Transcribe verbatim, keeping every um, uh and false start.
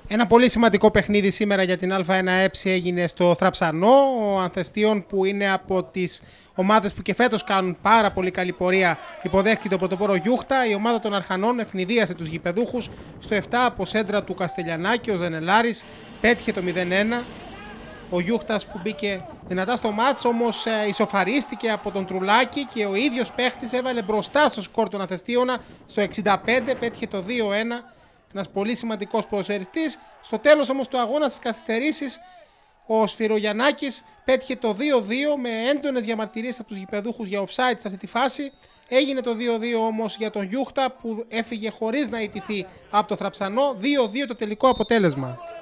Ένα πολύ σημαντικό παιχνίδι σήμερα για την Α ένα Ε έγινε στο Θραψανό. Ο Ανθεστίων, που είναι από τις ομάδες που και φέτος κάνουν πάρα πολύ καλή πορεία, υποδέχτηκε τον πρωτοπόρο Γιούχτα. Η ομάδα των Αρχανών ευνηδίασε τους γηπεδούχους στο επτά από σέντρα του Καστελιανάκη. Ο Ζενελάρης πέτυχε το μηδέν ένα. Ο Γιούχτας, που μπήκε δυνατά στο μάτς, όμως ε, ισοφαρίστηκε από τον Τρουλάκη και ο ίδιος παίχτης έβαλε μπροστά στο σκορ των Ανθεστίωνα στο εξήντα πέντε, πέτυχε το δύο ένα. Ένας πολύ σημαντικός ποδοσφαιριστής. Στο τέλος όμως του αγώνα, στις καθυστερήσεις, ο Σφυρογιαννάκης πέτυχε το δύο δύο με έντονες διαμαρτυρίες από τους γηπεδούχους για offside σε αυτή τη φάση. Έγινε το δύο δύο όμως για τον Γιούχτα, που έφυγε χωρίς να ιτηθεί από το Θραψανό. δύο δύο το τελικό αποτέλεσμα.